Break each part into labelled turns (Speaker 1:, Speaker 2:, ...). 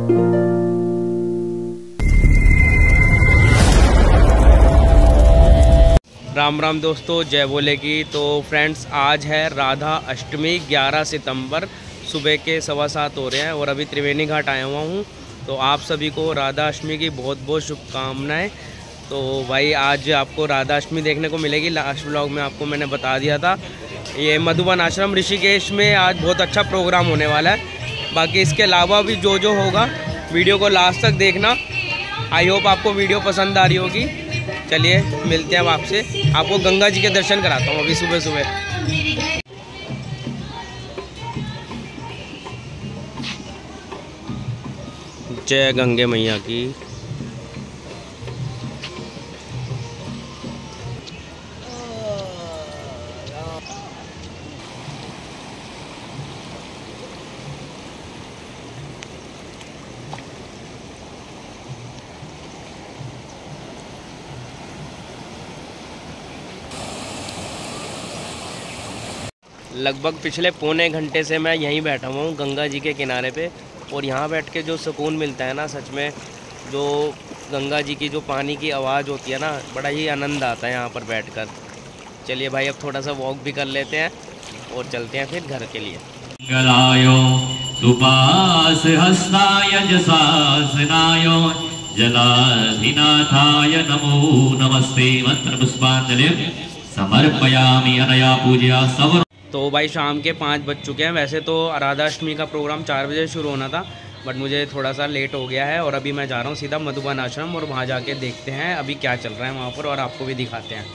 Speaker 1: राम राम दोस्तों, जय भोले की। तो फ्रेंड्स, आज है राधा अष्टमी 11 सितंबर, सुबह के 7:15 हो रहे हैं और अभी त्रिवेणी घाट आया हुआ हूँ। तो आप सभी को राधा अष्टमी की बहुत बहुत शुभकामनाएं। तो भाई आज आपको राधा अष्टमी देखने को मिलेगी। लास्ट व्लॉग में आपको मैंने बता दिया था। ये मधुबन आश्रम ऋषिकेश में आज बहुत अच्छा प्रोग्राम होने वाला है। बाकी इसके अलावा भी जो जो होगा वीडियो को लास्ट तक देखना। आई होप आपको वीडियो पसंद आ रही होगी। चलिए मिलते हैं अब आपसे। आपको गंगा जी के दर्शन कराता हूँ अभी सुबह सुबह। जय गंगे मैया की। लगभग पिछले पौने घंटे से मैं यहीं बैठा हुआ हूँ गंगा जी के किनारे पे। और यहाँ बैठ के जो सुकून मिलता है ना, सच में जो गंगा जी की जो पानी की आवाज़ होती है ना, बड़ा ही आनंद आता है यहाँ पर बैठकर। चलिए भाई, अब थोड़ा सा वॉक भी कर लेते हैं और चलते हैं फिर घर के लिए।
Speaker 2: गलायो सुपास हस्ताय जसासनायो जलाधिनाथाय नमो नमस्ते। मंत्र पुष्पांजलि समर्पयामि अनया पूजया सवर।
Speaker 1: तो भाई शाम के 5 बज चुके हैं। वैसे तो राधा अष्टमी का प्रोग्राम 4 बजे शुरू होना था, बट मुझे थोड़ा सा लेट हो गया है और अभी मैं जा रहा हूँ सीधा मधुबन आश्रम और वहाँ जाके देखते हैं अभी क्या चल रहा है वहाँ पर और आपको भी दिखाते हैं।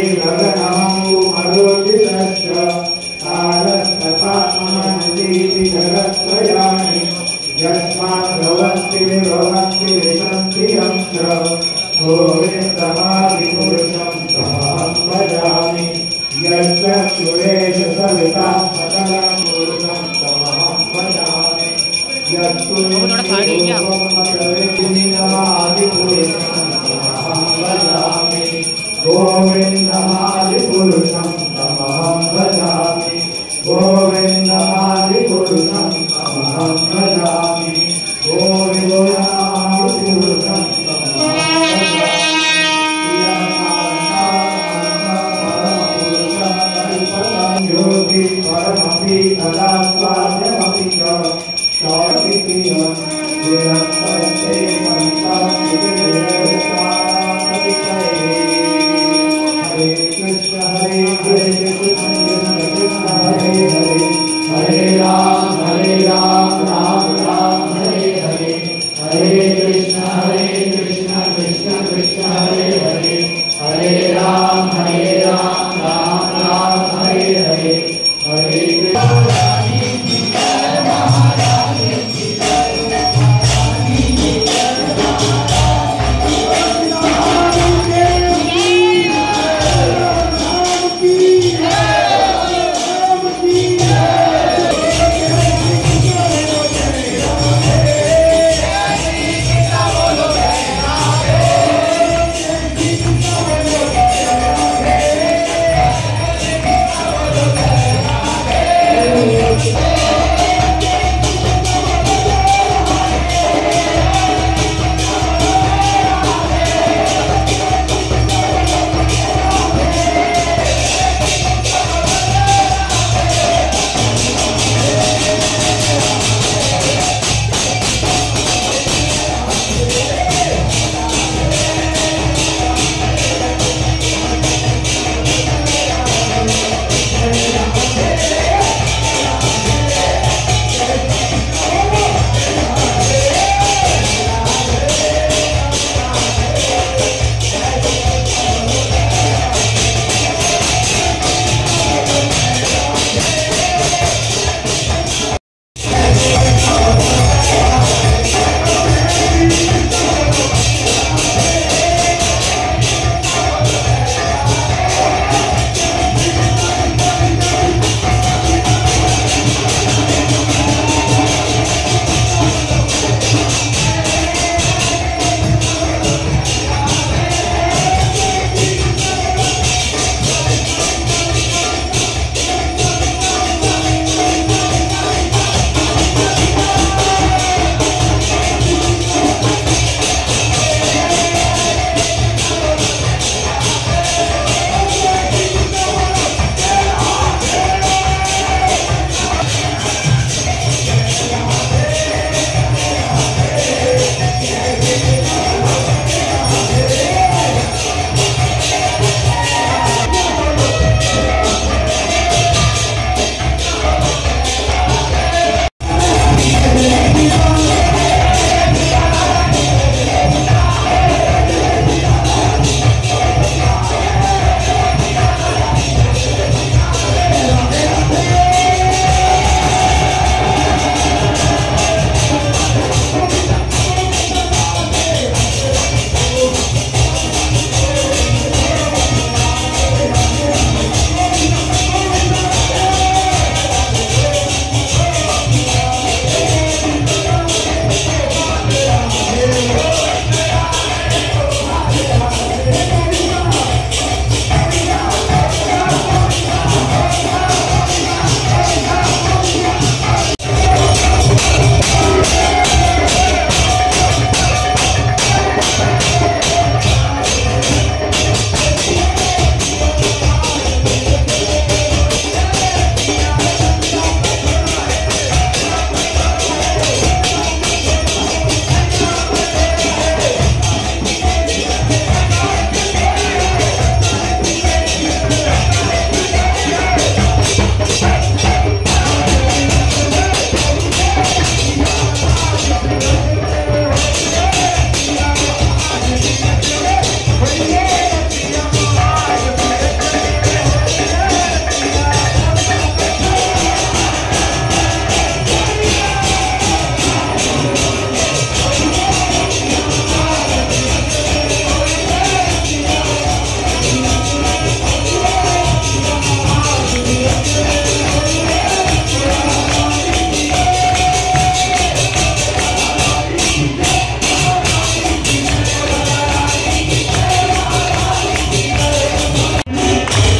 Speaker 3: गगनमो मरोचितश्च तारस्तथात्मनतीति जगत्त्रयाणि यस्मात् भवन्ति विभवन्ति विशन्ति यंत्र गोविन्दमादिपुरुषं तमहं भजामि यस्य सुरेश सविता सकलं पुरुषं तमहं भजामि यत्पुरुषमादिपुरुषं तमहं भजामि गोविन्दमादिपुरुषं तमहं भजामि गोविन्दमादिपुरुषं तमहं भजामि गोविन्दमादिपुरुषं योगी परमपि तदा स्वाम्यमपि च शौकितियं विरक्तस्ते हरे कृष्ण हरे कृष्ण कृष्ण हरे हरे हरे राम राम राम हरे हरे हरे कृष्ण कृष्ण कृष्ण हरे हरे हरे राम राम राम हरे हरे हरे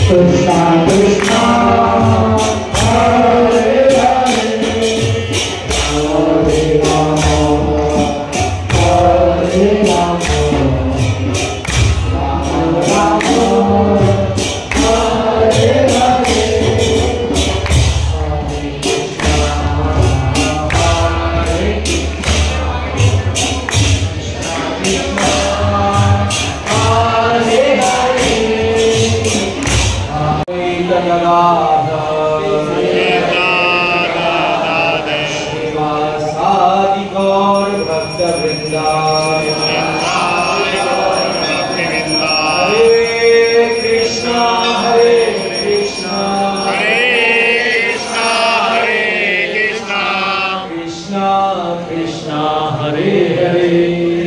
Speaker 3: कृष्णा कृष्णा हरे हरे हरे राम हरे राम राम राम हरे हरे श्रीवासादि गौर भक्त वृंदा हरे कृष्णा कृष्णा कृष्णा कृष्णा हरे हरे